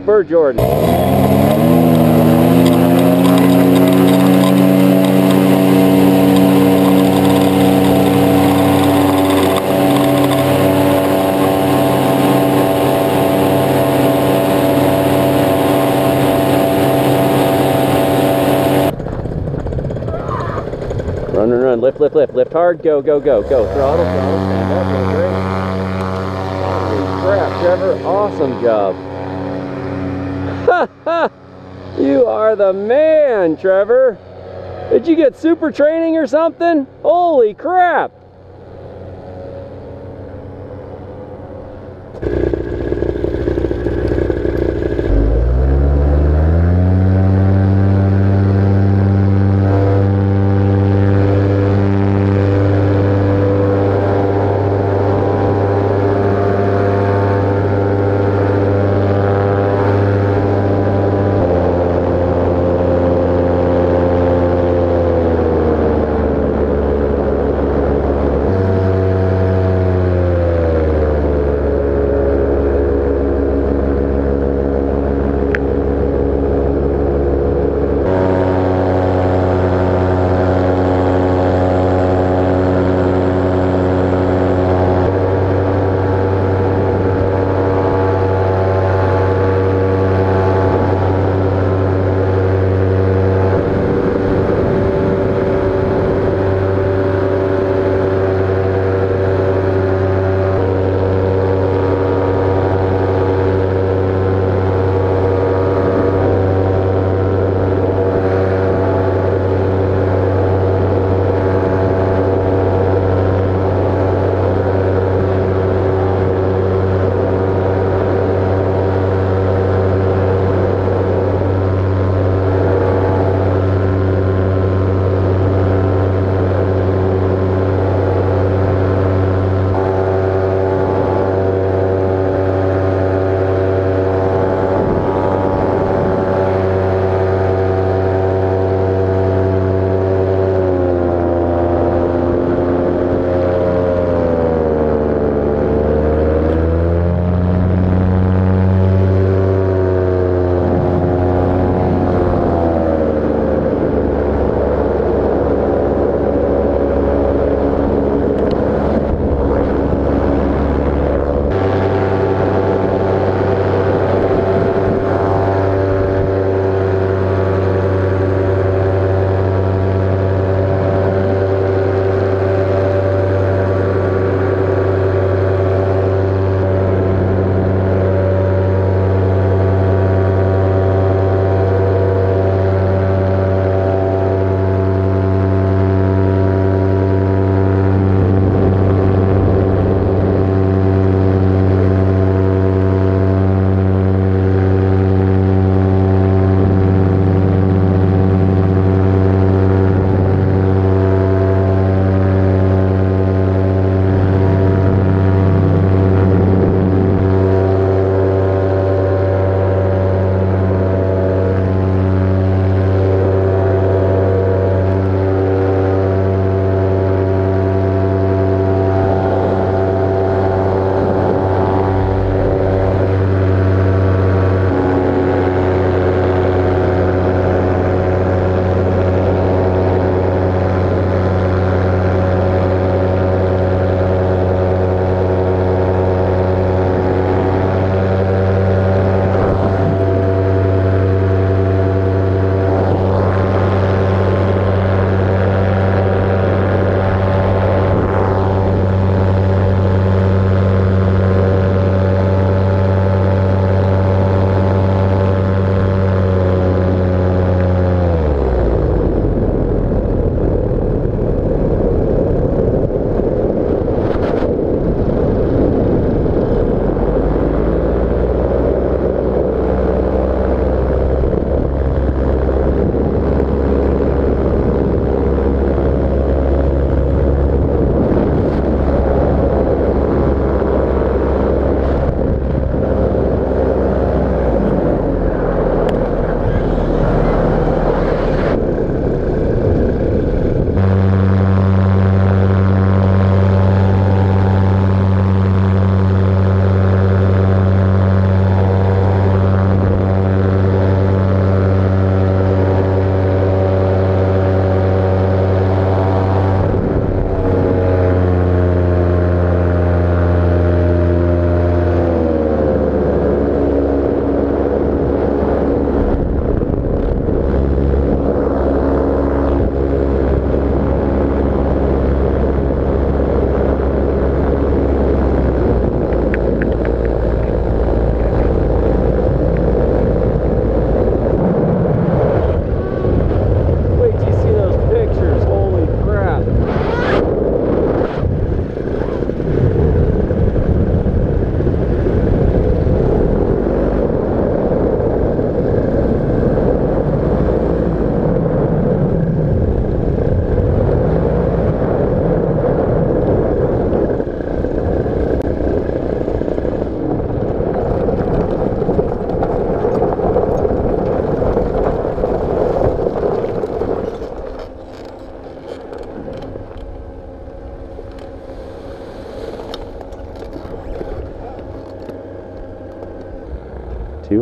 Super Jordan. Run, run, run, lift, lift, lift, lift hard, go, go, go, go, throttle, throttle, stand up, go, great. Holy crap, Trevor, awesome job. Ha ha, you are the man, Trevor. Did you get super training or something? Holy crap.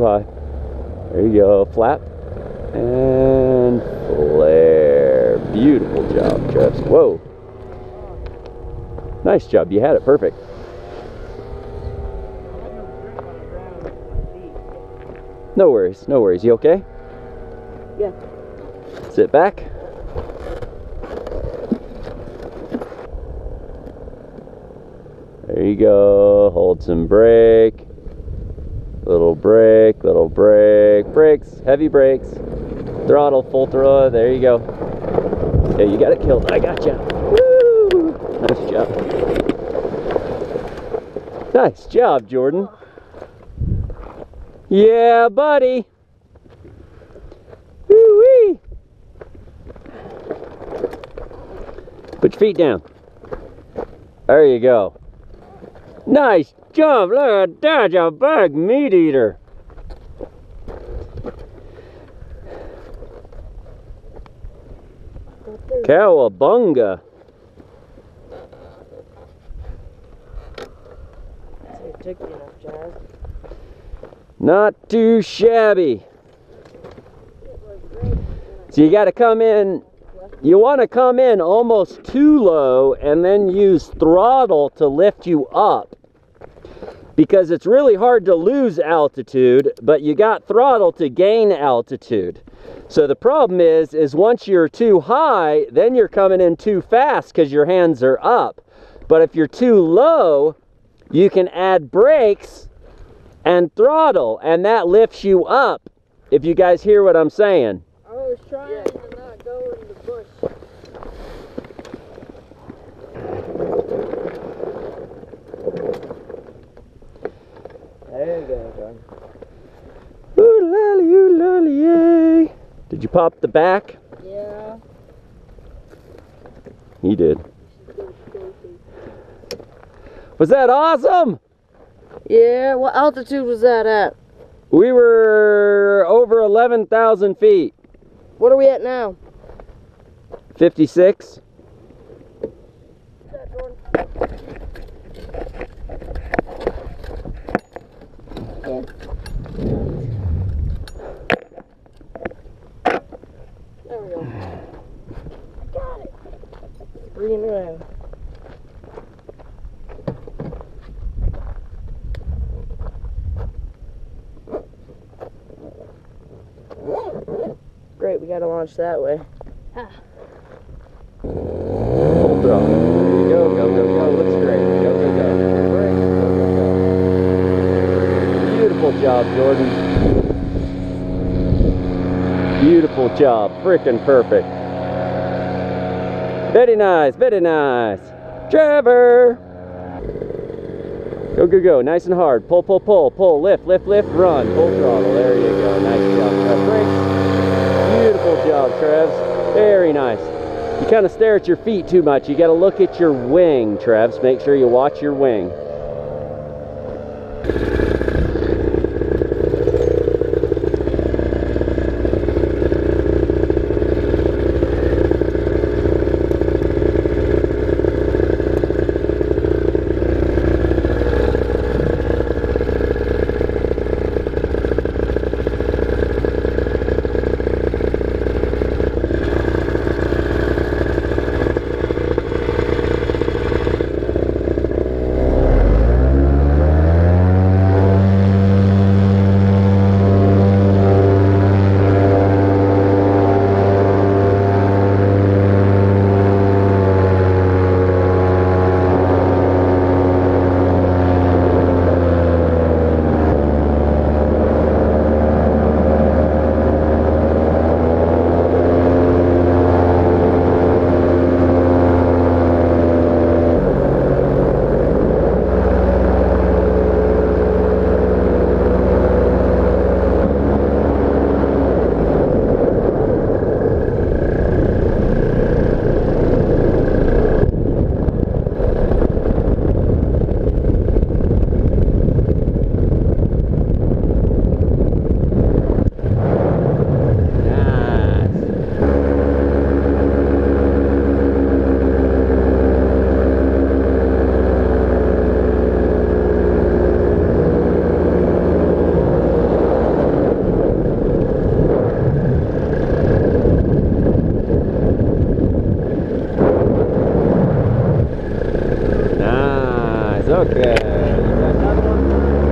too high. There you go. Flap. And flare. Beautiful job, Travis. Whoa. Nice job. You had it perfect. No worries. No worries. You okay? Yeah. Sit back. There you go. Hold some brake. Little brake, little brake. Brakes, heavy brakes. Throttle, full throttle. There you go. Okay, you got it killed. I got you. Woo! Nice job. Nice job, Jordan. Yeah, buddy. Woo-wee. Put your feet down. There you go. Nice jump. Look at that, you big meat eater. Cowabunga. Not too shabby. So you got to come in. You want to come in almost too low and then use throttle to lift you up, because it's really hard to lose altitude, but you got throttle to gain altitude. So the problem is once you're too high, then you're coming in too fast because your hands are up. But if you're too low, you can add brakes and throttle, and that lifts you up, if you guys hear what I'm saying. I was trying to not go in the bush. There you go, John. Ooh lolly, ooh lolly, yay. Did you pop the back? Yeah. He did. Was that awesome? Yeah, what altitude was that at? We were over 11,000 feet. What are we at now? 56. Yeah. There we go. I got it. Green around. Great, we gotta launch that way. Full throttle. There you go, go, go, go. Looks great. Go, go, go. Brakes, go, go, go. Beautiful job, Jordan. Beautiful job. Freaking perfect. Very nice, very nice. Trevor! Go, go, go. Nice and hard. Pull, pull, pull, pull. Lift, lift, lift, run. Full throttle. There you go. Nice job, Trev. Brakes. Beautiful job, Trevs. Very nice. You kind of stare at your feet too much. You got to look at your wing, Trevs. Make sure you watch your wing. Okay, you got another one?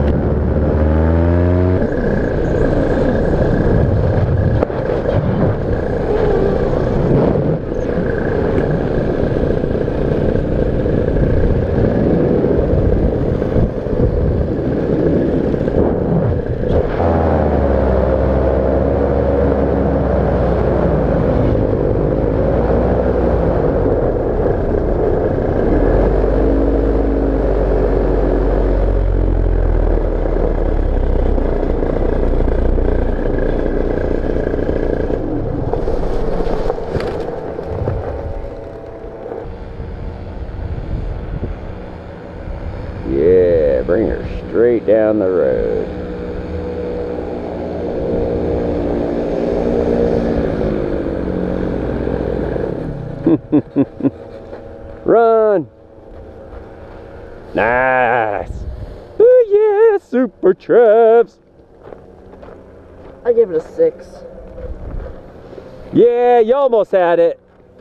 Yeah, bring her straight down the road. Run! Nice! Oh yeah, Super Trevs! I give it a 6. Yeah, you almost had it.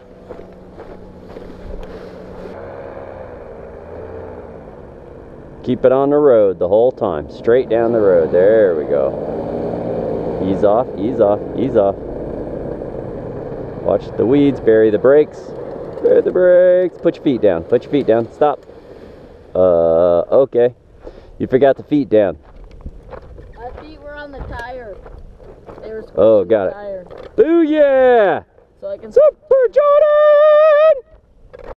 Keep it on the road the whole time. Straight down the road. There we go. Ease off, ease off, ease off. Watch the weeds. Bury the brakes. Bury the brakes. Put your feet down. Put your feet down. Stop. Okay. You forgot the feet down. My feet were on the tire. They were Oh, got it. tire. Booyah! So I can Super Jordan!